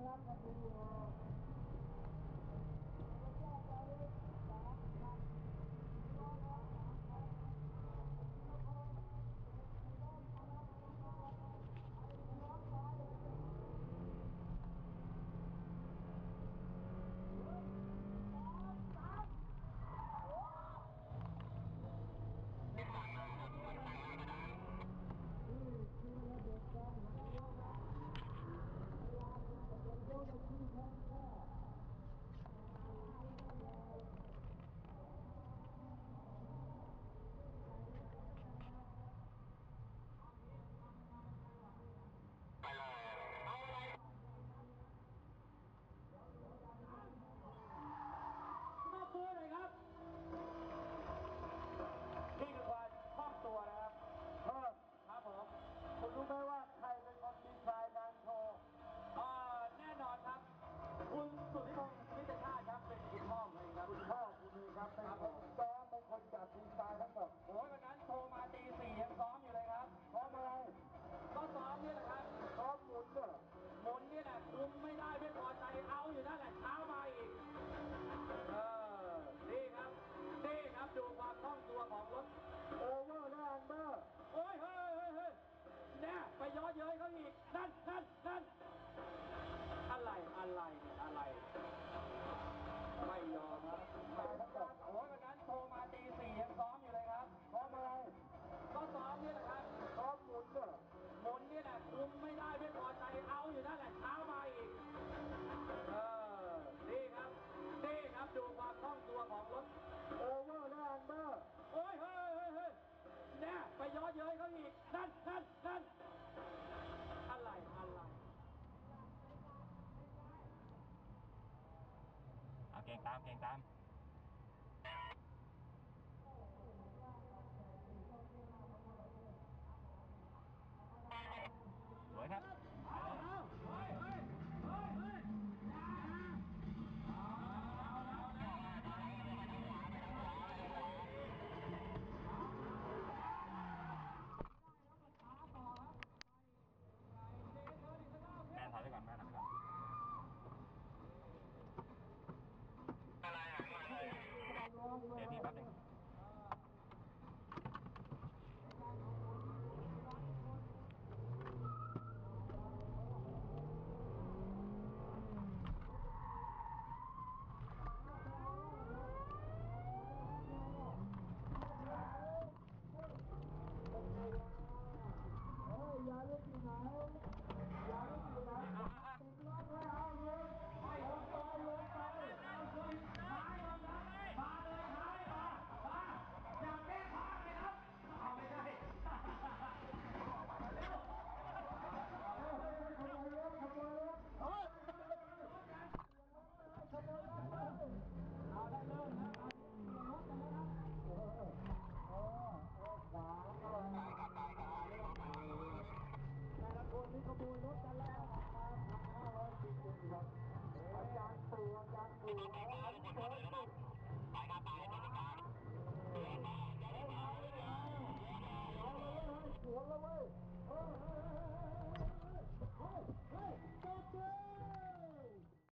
คุณรู้ไหมว่าใครเป็นคนดีไซน์การโชว์แน่นอนครับคุณสุทธิพงศ์วิทยาชาติครับเป็นคุณพ่อผมเองครับคุณพ่อคุณเองครับเป็นผมซ้อมเป็นคนจัดดีไซน์ทั้งหมดโอ้ยวันนั้นโทรมาตี 4ยังซ้อมอยู่เลยครับซ้อมอะไรก็ซ้อมนี่แหละครับซ้อมหมุนเนี่ยหมุนนี่แหละคุมไม่ได้ไม่พอใจเอาอยู่นั่นแหละเช้ามาอีกนี่ครับดูความคล่องตัวของรถโอเวอร์และอันเดอร์โอ้ยเฮ้ยเนี่ยไปย้อนเย้ยเขาอีกนั่นอะไรไม่ยอมครับโอ้ยวันนั้นโทรมาตี 4ยังซ้อมอยู่เลยครับซ้อมอะไรก็ซ้อมนี่แหละครับซ้อมหมุนเนี่ยหมุนนี่แหละคุมไม่ได้ไม่พอใจเอาอยู่นั่นแหละเช้ามาอีกนี่ครับดูความคล่องตัวของรถโอเวอร์และอันเดอร์โอ้ยเฮ้ยเนี่ยไปย้อนเย้ยเขาอีกนั่นอะไรเอาเก่งตามสวยครับแม่ถอยไปก่อนเดี๋ยวพี่แป๊บนึงแต่ละคนนี่ขโมยรถกันแล้ว1,540ครับอาจารย์ตู่อันนี้เปิดสุดไปครับไปบริการสวนแล้วเว้ย